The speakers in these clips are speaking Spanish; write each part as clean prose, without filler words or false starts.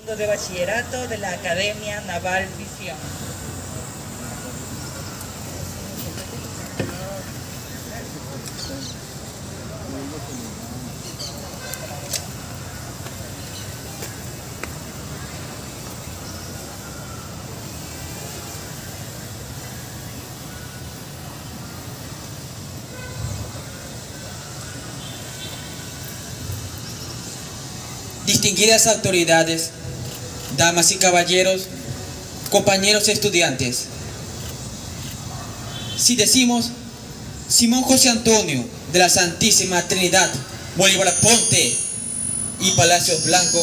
de bachillerato de la Academia Naval Visión. Distinguidas autoridades, damas y caballeros, compañeros estudiantes. Si decimos Simón José Antonio de la Santísima Trinidad, Bolívar Ponte y Palacios Blanco,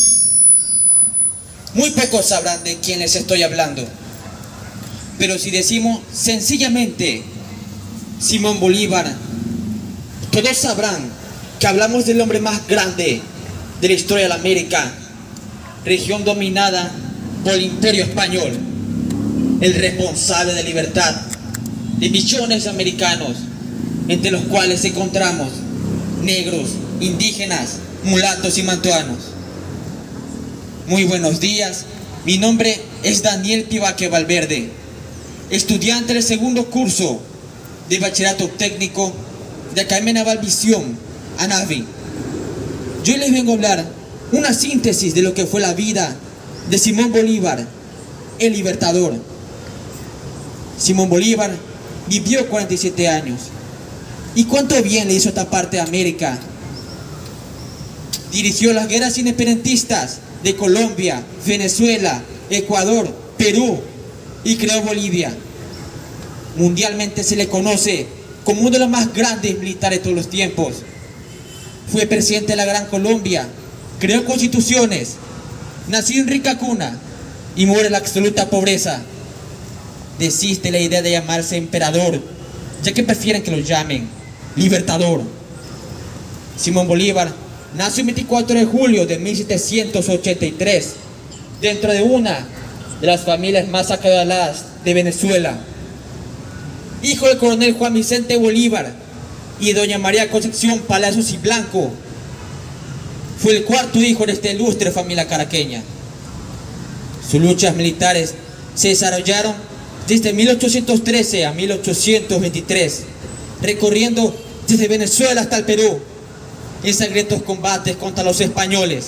muy pocos sabrán de quién les estoy hablando. Pero si decimos sencillamente Simón Bolívar, todos sabrán que hablamos del hombre más grande de la historia de la América, región dominada por el Imperio Español, el responsable de libertad de millones de americanos, entre los cuales encontramos negros, indígenas, mulatos y mantuanos. Muy buenos días, mi nombre es Daniel Pivaque Valverde, estudiante del segundo curso de Bachillerato Técnico de Academia Naval Visión, ANAVI. Yo les vengo a hablar una síntesis de lo que fue la vida de Simón Bolívar, el libertador. Simón Bolívar vivió 47 años. ¿Y cuánto bien le hizo esta parte de América? Dirigió las guerras independentistas de Colombia, Venezuela, Ecuador, Perú y creó Bolivia. Mundialmente se le conoce como uno de los más grandes militares de todos los tiempos. Fue presidente de la Gran Colombia, creó constituciones, nació en rica cuna y muere en la absoluta pobreza. Desiste la idea de llamarse emperador, ya que prefieren que lo llamen libertador. Simón Bolívar nació el 24 de julio de 1783, dentro de una de las familias más acaudaladas de Venezuela. Hijo del coronel Juan Vicente Bolívar y doña María Concepción Palacios y Blanco, fue el cuarto hijo de esta ilustre familia caraqueña. Sus luchas militares se desarrollaron desde 1813 a 1823, recorriendo desde Venezuela hasta el Perú, en sangrientos combates contra los españoles.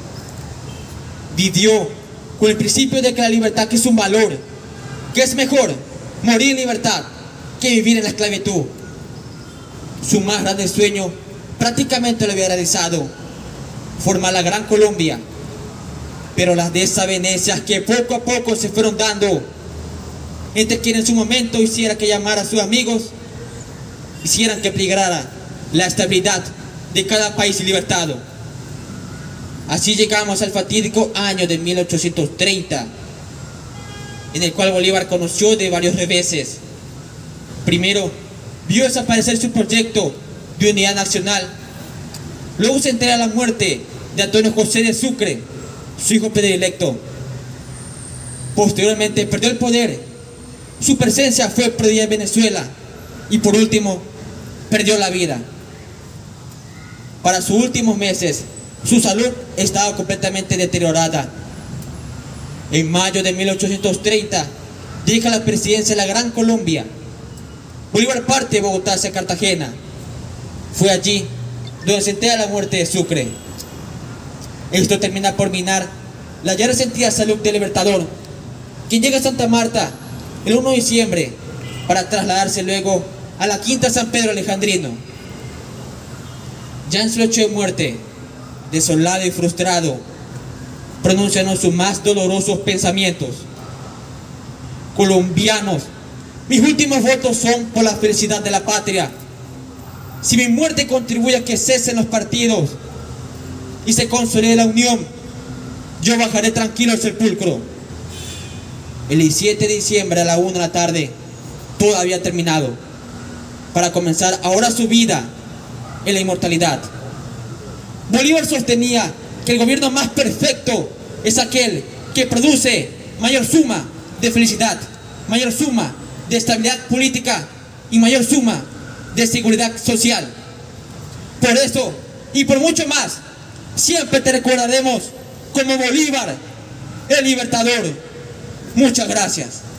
Vivió con el principio de que la libertad que es un valor, que es mejor morir en libertad que vivir en la esclavitud. Su más grande sueño prácticamente lo había realizado, formar la Gran Colombia, pero las desavenencias que poco a poco se fueron dando entre quienes en su momento hiciera que llamara a sus amigos, hicieran que peligrara la estabilidad de cada país libertado. Así llegamos al fatídico año de 1830, en el cual Bolívar conoció de varios reveses. Primero, vio desaparecer su proyecto de unidad nacional. Luego se entera la muerte de Antonio José de Sucre, su hijo predilecto. Posteriormente perdió el poder. Su presencia fue perdida en Venezuela. Y por último, perdió la vida. Para sus últimos meses, su salud estaba completamente deteriorada. En mayo de 1830, deja la presidencia de la Gran Colombia. Bolívar parte de Bogotá hacia Cartagena. Fue allí donde se entera la muerte de Sucre. Esto termina por minar la ya resentida salud del libertador, quien llega a Santa Marta el 1 de diciembre para trasladarse luego a la Quinta San Pedro Alejandrino. Ya en su lecho de muerte, desolado y frustrado, pronunciaron sus más dolorosos pensamientos: colombianos, mis últimos votos son por la felicidad de la patria. Si mi muerte contribuye a que cesen los partidos y se consolide la unión, yo bajaré tranquilo al sepulcro. El 17 de diciembre a la 1 de la tarde, todo había terminado, para comenzar ahora su vida en la inmortalidad. Bolívar sostenía que el gobierno más perfecto es aquel que produce mayor suma de felicidad, mayor suma de estabilidad política y mayor suma de seguridad social. Por eso y por mucho más, siempre te recordaremos como Bolívar, el libertador. Muchas gracias.